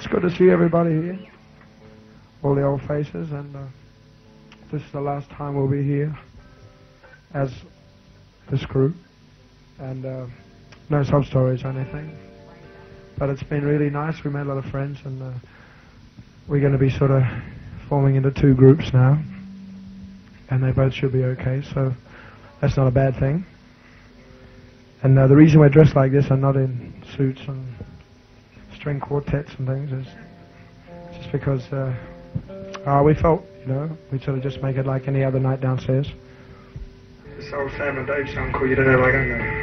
It's good to see everybody here, all the old faces, and this is the last time we'll be here as this group, and no sub stories or anything, but it's been really nice. We made a lot of friends, and we're going to be sort of forming into two groups now, and they both should be okay, so that's not a bad thing. And the reason we're dressed like this and not in suits and string quartets and things is just because we felt, we'd sort of just make it like any other night downstairs. This old Sam and Dave song called You Don't Know Like I Know.